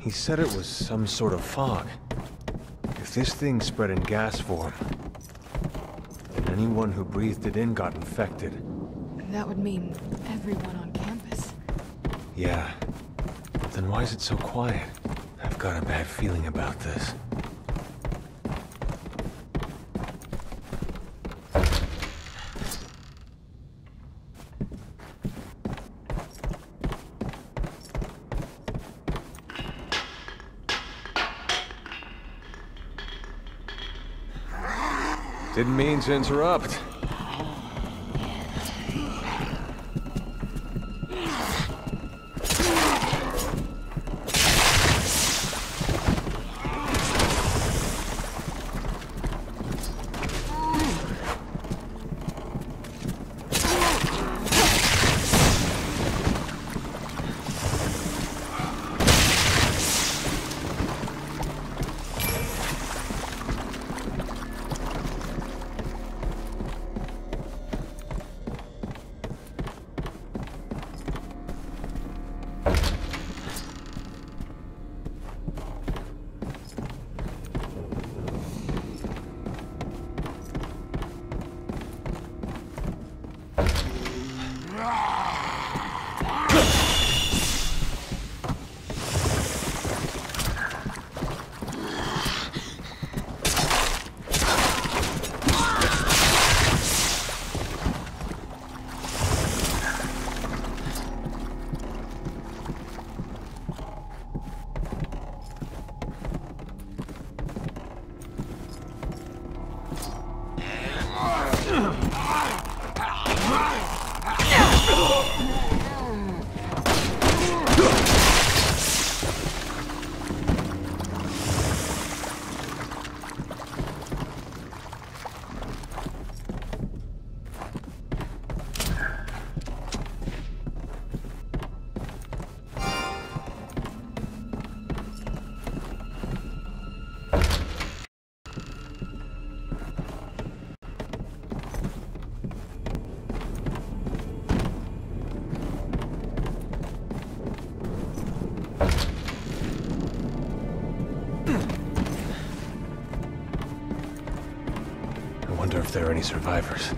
He said it was some sort of fog. If this thing spread in gas form, then anyone who breathed it in got infected. That would mean everyone on campus. Yeah. Then why is it so quiet? I've got a bad feeling about this. Didn't mean to interrupt. I wonder if there are any survivors.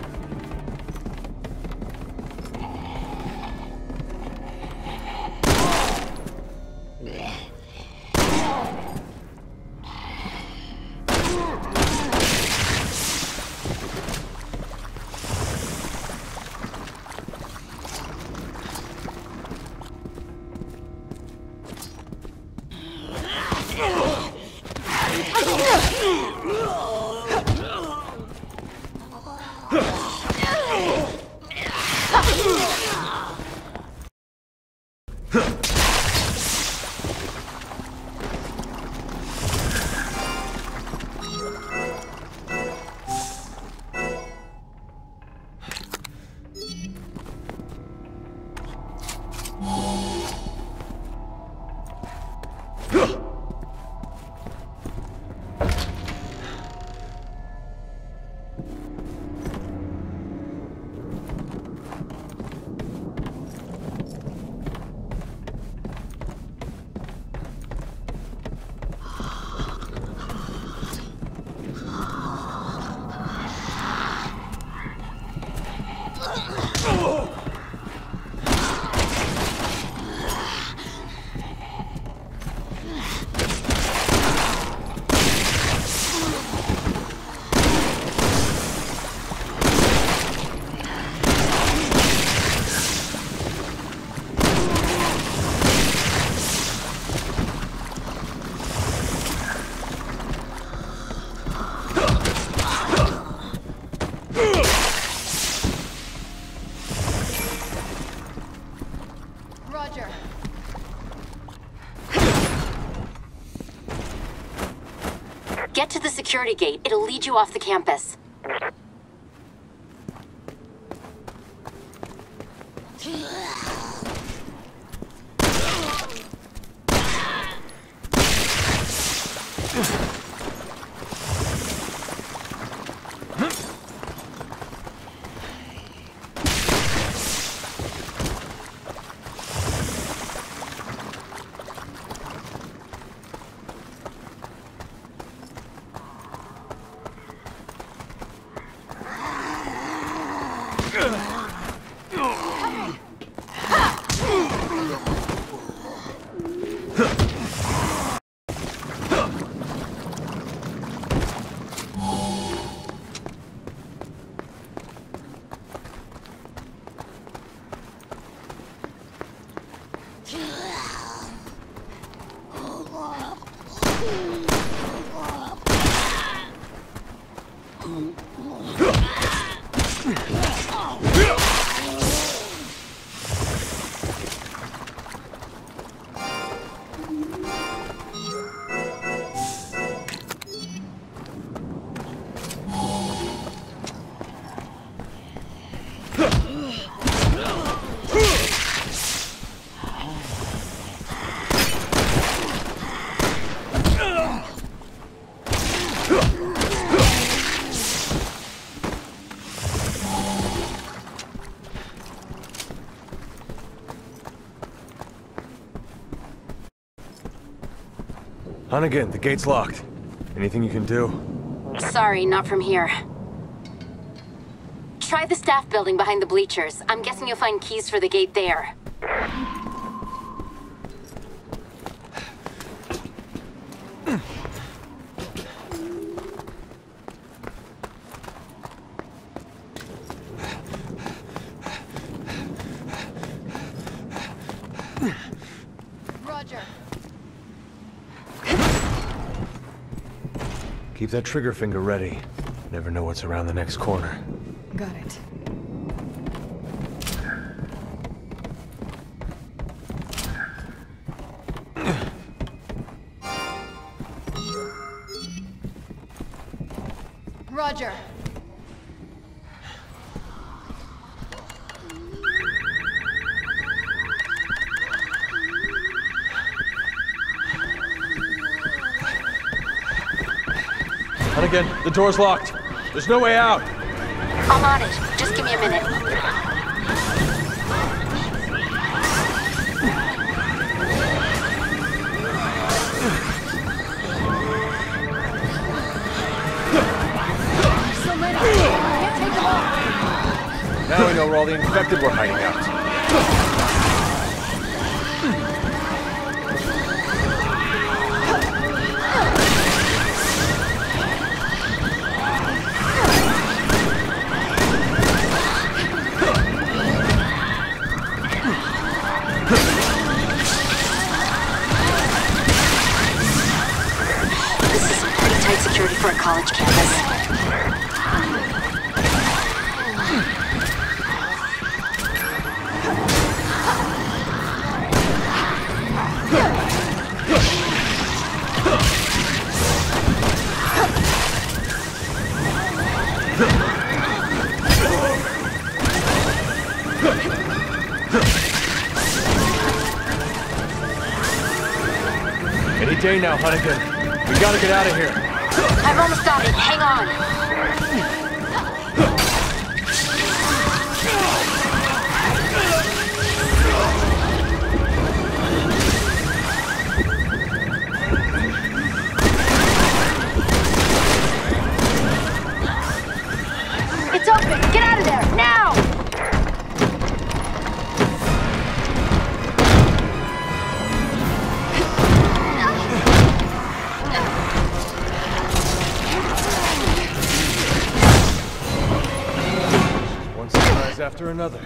Roger. Get to the security gate. It'll lead you off the campus. Hunnigan, the gate's locked. Anything you can do? Sorry, not from here. Try the staff building behind the bleachers. I'm guessing you'll find keys for the gate there. Roger. Keep that trigger finger ready. Never know what's around the next corner. Got it. Roger. Hunnigan, the door's locked. There's no way out. I'm on it. Just give me a minute. So many. Can't take them all. Now we know where all the infected were hiding out. Security for a college campus. Any day now, Hunnigan. We gotta get out of here. I've almost got it. Hang on. It's open. Get out of there. Now! After another.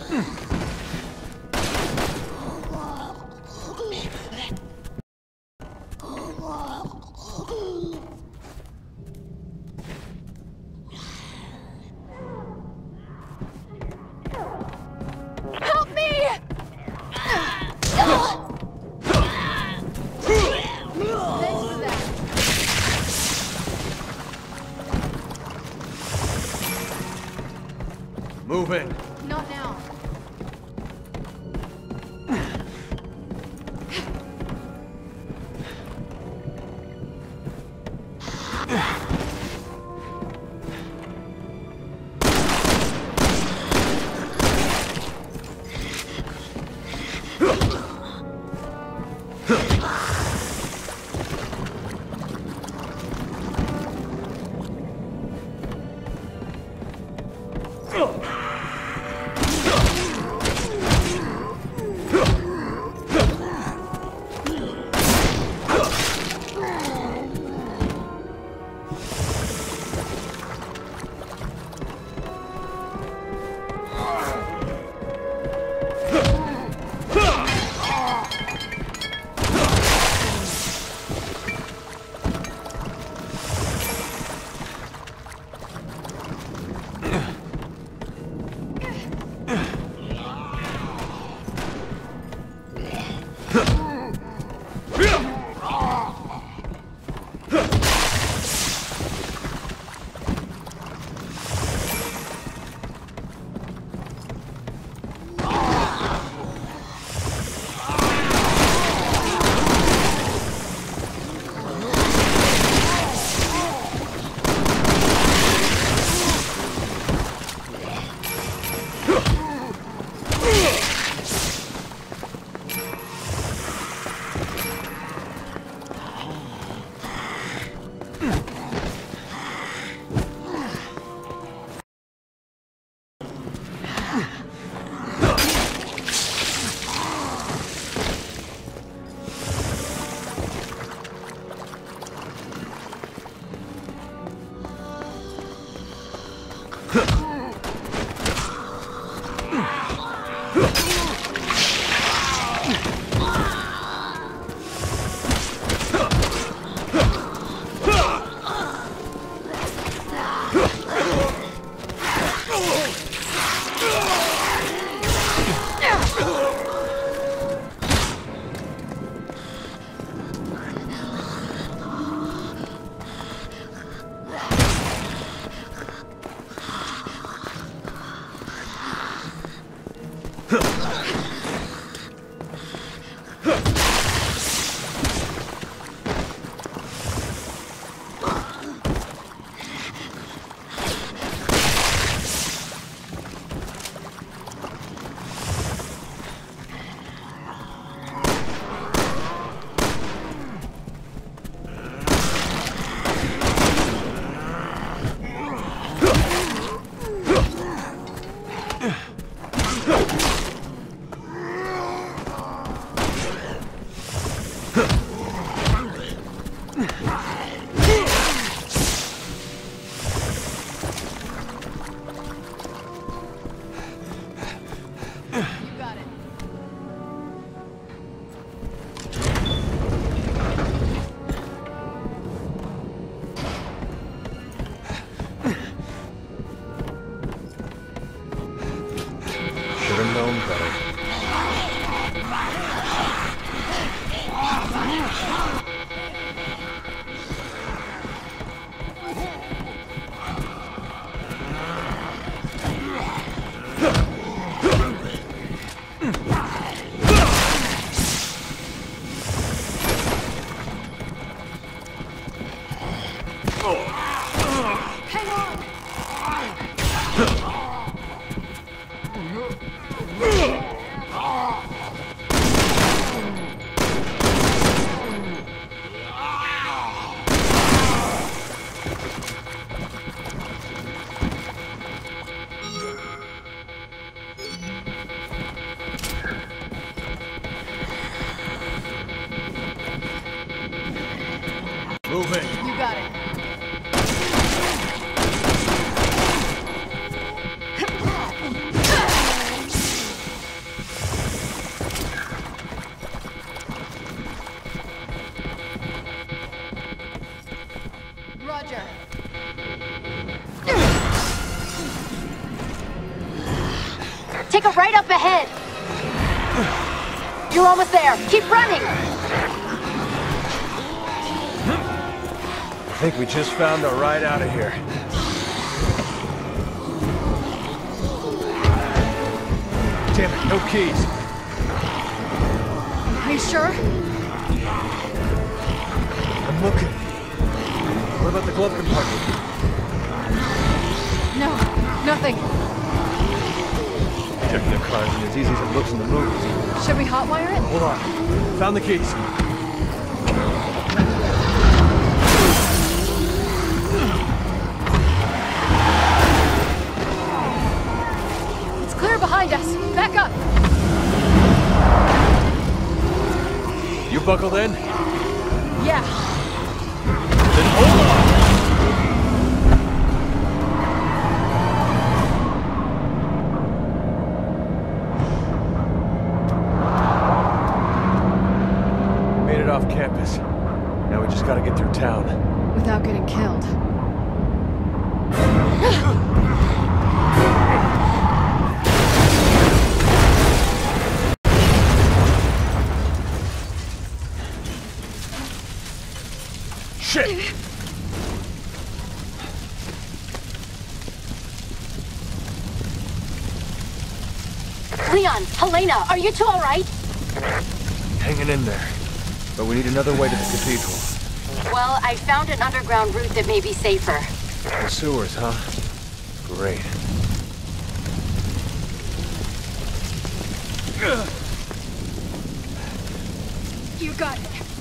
Help me! Thanks for that. Move in. Not now. Move it. You got it. Take a right up ahead. You're almost there. Keep running. I think we just found our ride out of here. Damn it, no keys. Are you sure? I'm looking. What about the glove compartment? No, nothing. Checking the car isn't as easy as it looks in the movies. Should we hotwire it? Hold on. Found the keys. It's clear behind us. Back up. You buckled in? Yeah. Then hold on! Made it off campus. Now we just gotta get through town. Without getting killed. Shit! Leon, Helena, are you two all right? Hanging in there. But we need another way to the cathedral. Well, I found an underground route that may be safer. The sewers, huh? Great. You got it.